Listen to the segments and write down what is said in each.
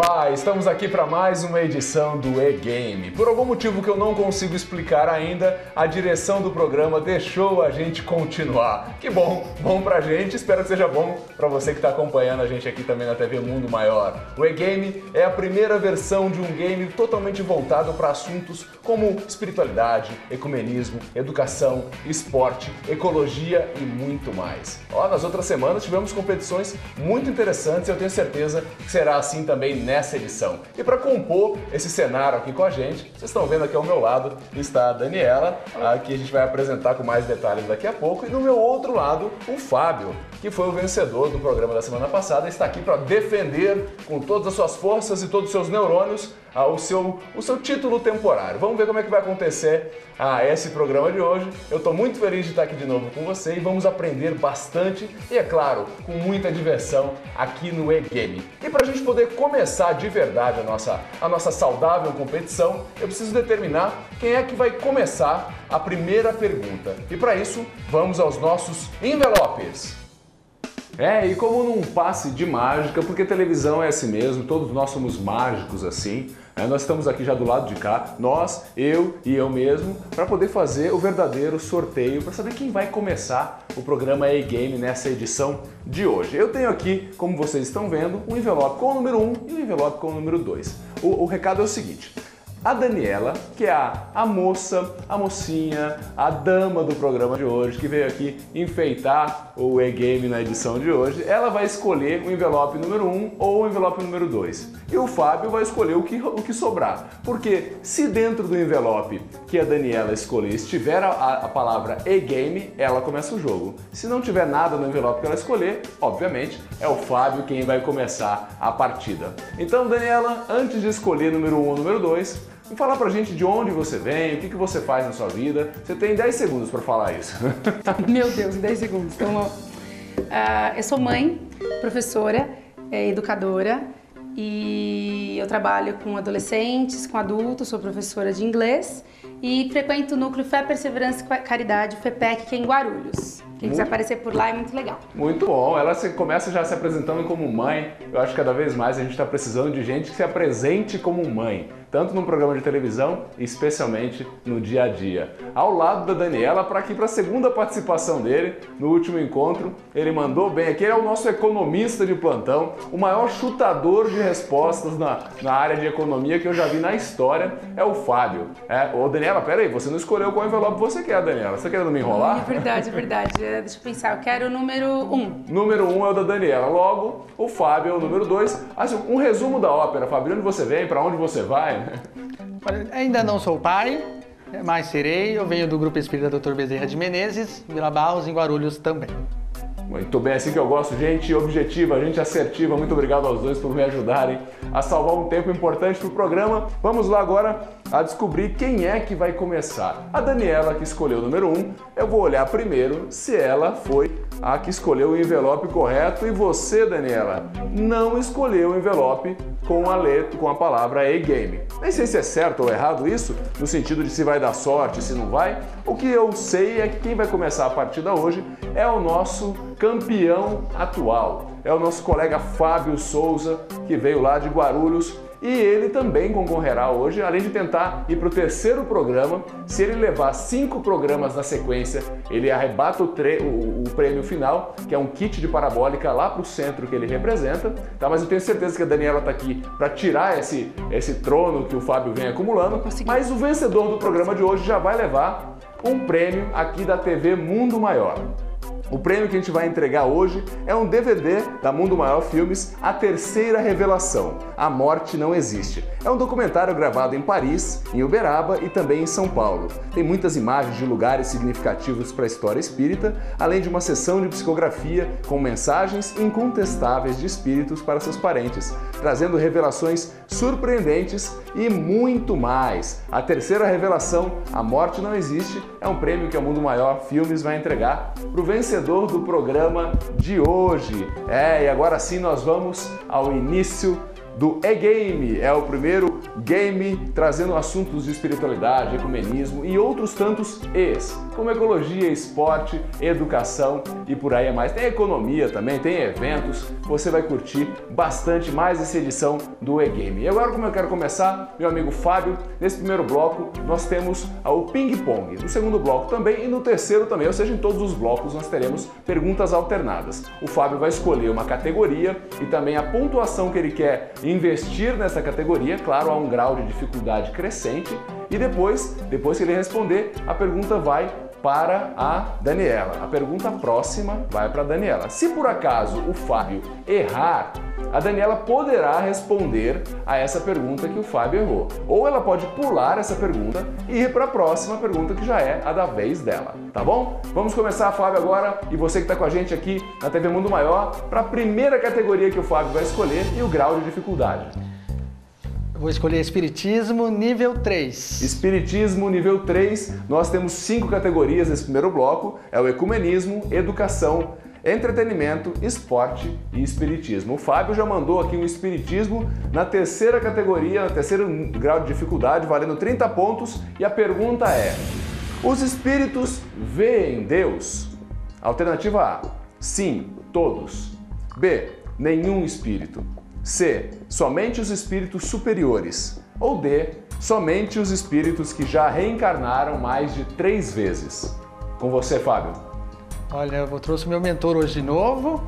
Olá, estamos aqui para mais uma edição do E-Game. Por algum motivo que eu não consigo explicar ainda, a direção do programa deixou a gente continuar. Que bom, bom pra gente, espero que seja bom para você que está acompanhando a gente aqui também na TV Mundo Maior. O E-Game é a primeira versão de um game totalmente voltado para assuntos como espiritualidade, ecumenismo, educação, esporte, ecologia e muito mais. Ó, nas outras semanas tivemos competições muito interessantes e eu tenho certeza que será assim também nessa edição. E para compor esse cenário aqui com a gente, vocês estão vendo aqui ao meu lado está a Daniela, que a gente vai apresentar com mais detalhes daqui a pouco, e do meu outro lado o Fábio, que foi o vencedor do programa da semana passada, está aqui para defender com todas as suas forças e todos os seus neurônios o seu título temporário. Vamos ver como é que vai acontecer esse programa de hoje. Eu estou muito feliz de estar aqui de novo com você e vamos aprender bastante e, é claro, com muita diversão aqui no E-Game. E para a gente poder começar de verdade a nossa saudável competição, eu preciso determinar quem é que vai começar a primeira pergunta. E para isso, vamos aos nossos envelopes. E como num passe de mágica, porque televisão é assim mesmo, todos nós somos mágicos assim, nós estamos aqui já do lado de cá, nós, eu e eu mesmo, para poder fazer o verdadeiro sorteio, para saber quem vai começar o programa E-Game nessa edição de hoje. Eu tenho aqui, como vocês estão vendo, um envelope com o número 1 e um envelope com o número 2. O recado é o seguinte: a Daniela, que é a moça, a mocinha, a dama do programa de hoje, que veio aqui enfeitar o E-Game na edição de hoje, ela vai escolher o envelope número 1 ou o envelope número 2. E o Fábio vai escolher o que sobrar. Porque se dentro do envelope que a Daniela escolher estiver a palavra E-Game, ela começa o jogo. Se não tiver nada no envelope que ela escolher, obviamente, é o Fábio quem vai começar a partida. Então, Daniela, antes de escolher número 1 ou número 2, fala pra gente de onde você vem, o que você faz na sua vida. Você tem 10 segundos para falar isso. Meu Deus, 10 segundos. Então, eu sou mãe, professora, educadora e eu trabalho com adolescentes, com adultos, sou professora de inglês e frequento o Núcleo Fé, Perseverança e Caridade, FEPEC, que é em Guarulhos. Quem quiser aparecer por lá é muito legal. Muito bom. Ela começa já se apresentando como mãe. Eu acho que cada vez mais a gente está precisando de gente que se apresente como mãe, tanto no programa de televisão, especialmente no dia a dia. Ao lado da Daniela, para aqui para a segunda participação dele, no último encontro, ele mandou bem aqui, ele é o nosso economista de plantão, o maior chutador de respostas na área de economia que eu já vi na história, é o Fábio. Ô Daniela, peraí, você não escolheu qual envelope você quer, Daniela? Você querendo me enrolar? É verdade, é verdade. Deixa eu pensar, eu quero o número 1. Número 1 é o da Daniela, logo o Fábio é o número 2. Assim, um resumo da ópera, Fábio, de onde você vem, para onde você vai? Ainda não sou pai, mas serei. Eu venho do Grupo Espírita Dr. Bezerra de Menezes, Vila Barros, em Guarulhos também. Muito bem, assim que eu gosto, gente objetiva, gente assertiva. Muito obrigado aos dois por me ajudarem a salvar um tempo importante para o programa. Vamos lá agora a descobrir quem é que vai começar. A Daniela, que escolheu o número 1, eu vou olhar primeiro se ela foi a que escolheu o envelope correto. E você, Daniela, não escolheu o envelope com a palavra E-Game. Nem sei se é certo ou errado isso, no sentido de se vai dar sorte, se não vai. O que eu sei é que quem vai começar a partida hoje é o nosso campeão atual. É o nosso colega Fábio Souza, que veio lá de Guarulhos. E ele também concorrerá hoje, além de tentar ir para o terceiro programa. Se ele levar 5 programas na sequência, ele arrebata o prêmio final, que é um kit de parabólica lá para o centro que ele representa. Tá? Mas eu tenho certeza que a Daniela está aqui para tirar esse trono que o Fábio vem acumulando. Mas o vencedor do programa de hoje já vai levar um prêmio aqui da TV Mundo Maior. O prêmio que a gente vai entregar hoje é um DVD da Mundo Maior Filmes, A Terceira Revelação, A Morte Não Existe. É um documentário gravado em Paris, em Uberaba e também em São Paulo. Tem muitas imagens de lugares significativos para a história espírita, além de uma sessão de psicografia com mensagens incontestáveis de espíritos para seus parentes, trazendo revelações surpreendentes e muito mais. A Terceira Revelação, A Morte Não Existe, é um prêmio que a Mundo Maior Filmes vai entregar para o vencedor do programa de hoje. E agora sim nós vamos ao início do E-Game. É o primeiro game trazendo assuntos de espiritualidade, ecumenismo e outros tantos E's, como ecologia, esporte, educação e por aí mais. Tem economia também, tem eventos, você vai curtir bastante mais essa edição do E-Game. E agora, como eu quero começar, meu amigo Fábio, nesse primeiro bloco nós temos o ping-pong, no segundo bloco também e no terceiro também, ou seja, em todos os blocos nós teremos perguntas alternadas. O Fábio vai escolher uma categoria e também a pontuação que ele quer investir nessa categoria, claro, há um grau de dificuldade crescente, e depois que ele responder, a pergunta vai para a Daniela. A pergunta próxima vai para a Daniela. Se por acaso o Fábio errar, a Daniela poderá responder a essa pergunta que o Fábio errou. Ou ela pode pular essa pergunta e ir para a próxima pergunta que já é a da vez dela, tá bom? Vamos começar, Fábio, agora, e você que está com a gente aqui na TV Mundo Maior, para a primeira categoria que o Fábio vai escolher e o grau de dificuldade. Eu vou escolher Espiritismo nível 3. Espiritismo nível 3, nós temos 5 categorias nesse primeiro bloco, é o ecumenismo, educação, entretenimento, esporte e espiritismo. O Fábio já mandou aqui um espiritismo na terceira categoria, no terceiro grau de dificuldade, valendo 30 pontos, e a pergunta é: os espíritos veem Deus? Alternativa A: sim, todos. B: nenhum espírito. C: somente os espíritos superiores. Ou D: somente os espíritos que já reencarnaram mais de 3 vezes. Com você, Fábio. Olha, eu trouxe meu mentor hoje de novo.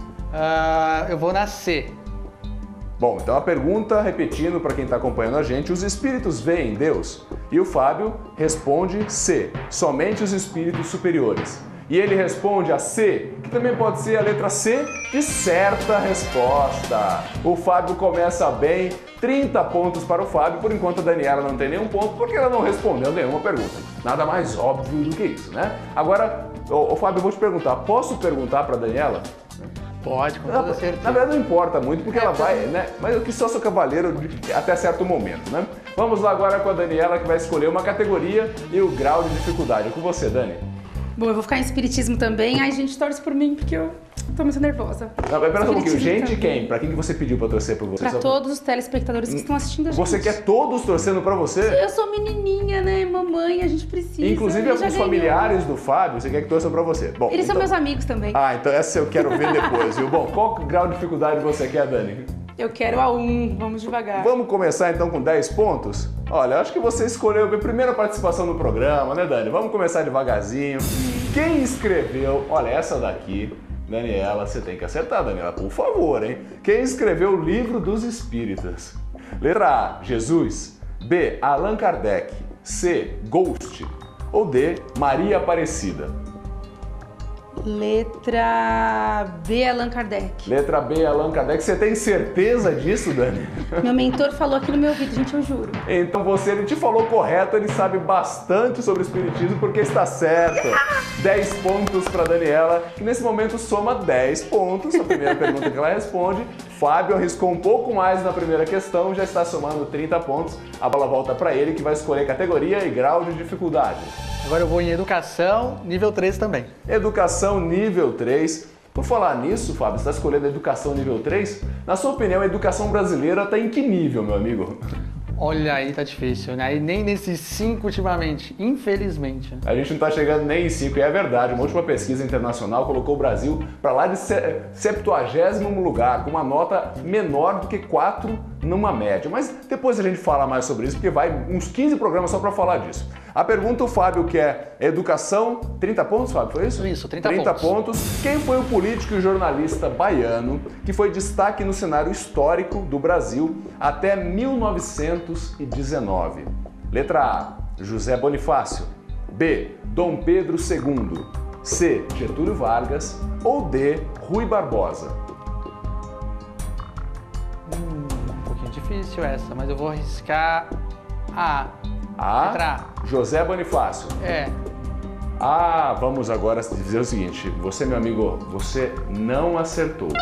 Eu vou na C. Bom, então a pergunta, repetindo para quem está acompanhando a gente: os espíritos veem Deus? E o Fábio responde C: somente os espíritos superiores. E ele responde a C, que também pode ser a letra C de certa resposta. O Fábio começa bem, 30 pontos para o Fábio, por enquanto a Daniela não tem nenhum ponto, porque ela não respondeu nenhuma pergunta. Nada mais óbvio do que isso, né? Agora, Fábio, eu vou te perguntar, posso perguntar para a Daniela? Pode, com toda certeza. Na verdade não importa muito, porque ela vai, né? Mas eu que só sou cavaleiro até certo momento, né? Vamos lá agora com a Daniela, que vai escolher uma categoria e o grau de dificuldade. É com você, Dani. Bom, eu vou ficar em espiritismo também. Ai, gente, torce por mim, porque eu tô muito nervosa. Não, mas pera um pouquinho. Gente, também. quem? Pra quem que você pediu pra torcer por você? Pra todos os telespectadores que estão assistindo a gente. Você quer todos torcendo pra você? Eu sou menininha, né? Mamãe, a gente precisa. Inclusive alguns familiares do Fábio, você quer que torçam pra você. Bom, eles são meus amigos também. Ah, então essa eu quero ver depois, viu? Bom, qual grau de dificuldade você quer, Dani? Eu quero a 1, vamos devagar. Vamos começar então com 10 pontos? Olha, acho que você escolheu a primeira participação no programa, né, Dani? Vamos começar devagarzinho. Quem escreveu, olha, essa daqui, Daniela, você tem que acertar, Daniela, por favor, hein? Quem escreveu o Livro dos Espíritas? Letra A: Jesus. B: Allan Kardec. C: Ghost. Ou D: Maria Aparecida. Letra B, Allan Kardec. Letra B, Allan Kardec. Você tem certeza disso, Dani? Meu mentor falou aqui no meu ouvido, gente, eu juro. Então ele te falou correto, ele sabe bastante sobre o espiritismo porque está certo. 10 pontos para Daniela, que nesse momento soma 10 pontos, a primeira pergunta que ela responde. Fábio arriscou um pouco mais na primeira questão, já está somando 30 pontos. A bola volta para ele, que vai escolher categoria e grau de dificuldade. Agora eu vou em Educação nível 3 também. Educação nível 3. Por falar nisso, Fábio, você está escolhendo a educação nível 3? Na sua opinião, a educação brasileira está em que nível, meu amigo? Olha aí, tá difícil, né? E nem nesses 5 ultimamente, infelizmente. A gente não está chegando nem em 5, e é verdade. Uma última pesquisa internacional colocou o Brasil para lá de 70º lugar, com uma nota menor do que 4 numa média. Mas depois a gente fala mais sobre isso, porque vai uns 15 programas só para falar disso. A pergunta, o Fábio, que é educação, 30 pontos, Fábio, foi isso? Isso, 30 pontos. Quem foi o político e jornalista baiano que foi destaque no cenário histórico do Brasil até 1919? Letra A: José Bonifácio. B: Dom Pedro II. C: Getúlio Vargas. Ou D: Rui Barbosa. Um pouquinho difícil essa, mas eu vou arriscar A. Letra A. José Bonifácio. É. Vamos agora dizer o seguinte, você, meu amigo, você não acertou.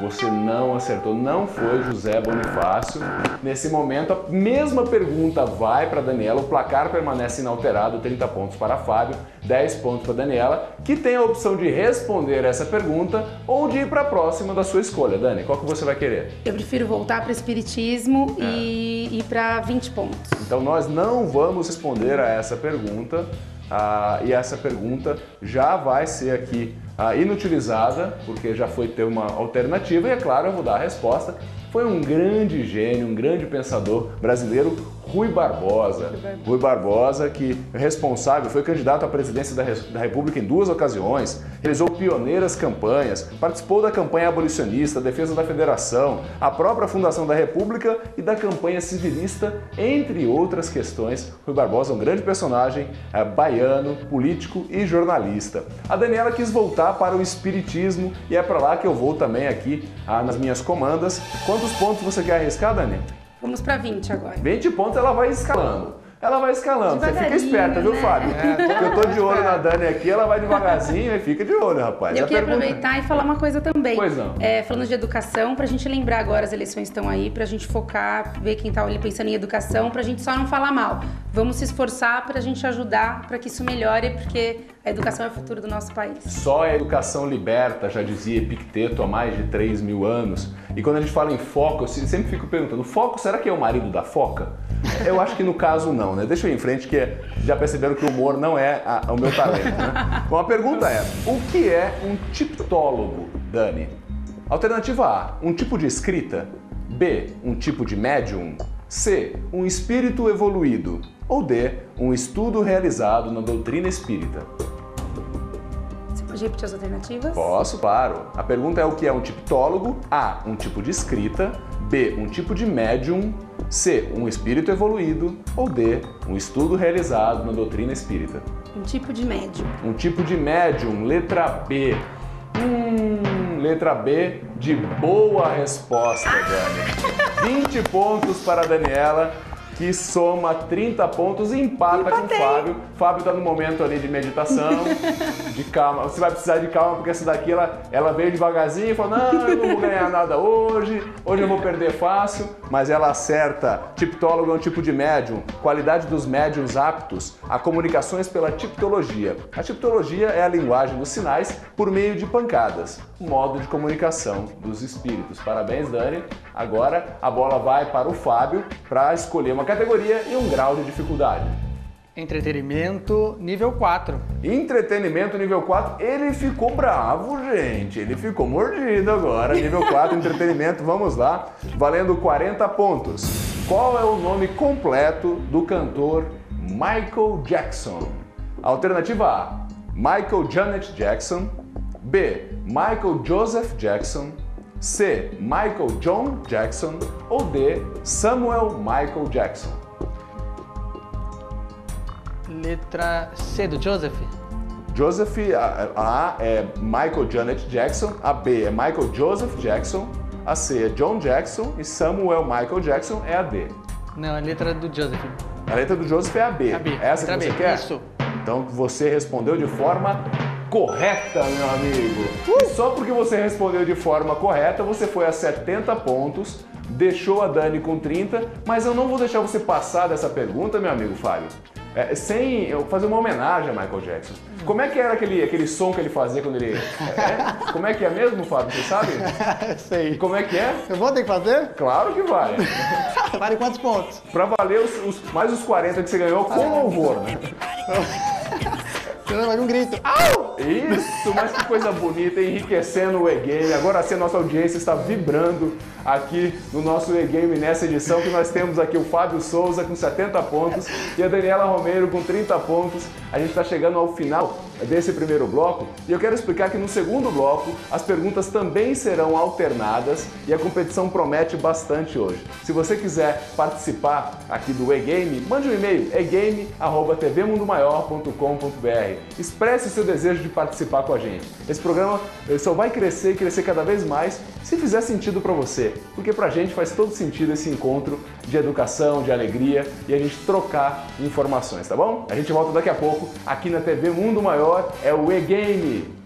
você não acertou, não foi José Bonifácio. Nesse momento, a mesma pergunta vai para a Daniela, o placar permanece inalterado, 30 pontos para Fábio, 10 pontos para a Daniela, que tem a opção de responder essa pergunta ou de ir para a próxima da sua escolha. Dani, qual que você vai querer? Eu prefiro voltar para o espiritismo e ir para 20 pontos. Então nós não vamos responder a essa pergunta. E essa pergunta já vai ser aqui inutilizada, porque já foi ter uma alternativa, e é claro, eu vou dar a resposta. Foi um grande gênio, um grande pensador brasileiro, Rui Barbosa. Rui Barbosa, que é responsável, foi candidato à presidência da República em 2 ocasiões, realizou pioneiras campanhas, participou da campanha abolicionista, defesa da federação, a própria fundação da República e da campanha civilista, entre outras questões. Rui Barbosa é um grande personagem, baiano, político e jornalista. A Daniela quis voltar para o espiritismo e é para lá que eu vou também aqui nas minhas comandas. Quantos pontos você quer arriscar, Dani? Vamos para 20 agora. 20 pontos, ela vai escalando. Ela vai escalando. Você fica esperta, viu, né? Fábio? Porque eu tô de olho na Dani aqui, ela vai devagarzinho e fica de olho, rapaz. Eu queria aproveitar e falar uma coisa também. Pois não. Falando de educação, pra gente lembrar agora, as eleições estão aí, pra gente focar, ver quem tá ali pensando em educação, pra gente só não falar mal. Vamos se esforçar pra gente ajudar pra que isso melhore, porque a educação é o futuro do nosso país. Só a educação liberta, já dizia Epicteto há mais de 3.000 anos. E quando a gente fala em foco, eu sempre fico perguntando, o foco, será que é o marido da foca? Eu acho que no caso não, né? Deixa eu ir em frente, que já perceberam que o humor não é o meu talento, né? Bom, a pergunta é, o que é um tiptólogo, Dani? Alternativa A, um tipo de escrita. B, um tipo de médium. C, um espírito evoluído. Ou D, um estudo realizado na doutrina espírita. Você pode repetir as alternativas? Posso, claro. A pergunta é o que é um tiptólogo. A, um tipo de escrita. B, um tipo de médium. C, um espírito evoluído. Ou D, um estudo realizado na doutrina espírita. Um tipo de médium. Um tipo de médium, letra B. Letra B de boa resposta, Dani. 20 pontos para a Daniela, que soma 30 pontos e empata com o Fábio. Fábio está no momento ali de meditação, de calma. Você vai precisar de calma, porque essa daqui ela veio devagarzinho e falou, não, eu não vou ganhar nada hoje eu vou perder fácil, mas ela acerta. Tiptólogo é um tipo de médium, qualidade dos médiums aptos a comunicações pela tiptologia. A tiptologia é a linguagem dos sinais por meio de pancadas, um modo de comunicação dos espíritos. Parabéns, Dani. Agora a bola vai para o Fábio para escolher uma categoria e um grau de dificuldade. Entretenimento nível 4. Entretenimento nível 4, ele ficou bravo, gente. Ele ficou mordido agora. Nível 4, entretenimento, vamos lá. Valendo 40 pontos. Qual é o nome completo do cantor Michael Jackson? Alternativa A, Michael Janet Jackson. B, Michael Joseph Jackson. C, Michael John Jackson. Ou D, Samuel Michael Jackson. Letra C do Joseph. Joseph, a é Michael Janet Jackson, a B é Michael Joseph Jackson, a C é John Jackson e Samuel Michael Jackson é a D. Não, a letra do Joseph. A letra do Joseph é a B. A B. Essa que letra você B. quer? Isso. Então você respondeu de forma correta, meu amigo. E só porque você respondeu de forma correta, você foi a 70 pontos, deixou a Dani com 30, mas eu não vou deixar você passar dessa pergunta, meu amigo Fábio. Sem eu fazer uma homenagem a Michael Jackson. Como é que era aquele som que ele fazia quando ele... Como é que é mesmo, Fábio? Você sabe? Sei. E como é que é? Eu vou ter que fazer? Claro que vai. Vale quantos pontos? Pra valer mais os 40 que você ganhou com louvor, né? Vai um grito. Au! Isso, mas que coisa bonita, enriquecendo o E-Game. Agora sim, a nossa audiência está vibrando aqui no nosso E-Game nessa edição, que nós temos aqui o Fábio Souza com 70 pontos e a Daniela Romero com 30 pontos. A gente está chegando ao final desse primeiro bloco e eu quero explicar que no segundo bloco as perguntas também serão alternadas e a competição promete bastante hoje. Se você quiser participar aqui do E-Game, mande um e-mail egame@tvmundomaior.com.br. Expresse seu desejo de participar com a gente. Esse programa só vai crescer e crescer cada vez mais se fizer sentido para você, porque pra gente faz todo sentido esse encontro de educação, de alegria e a gente trocar informações, tá bom? A gente volta daqui a pouco aqui na TV Mundo Maior, é o E-Game.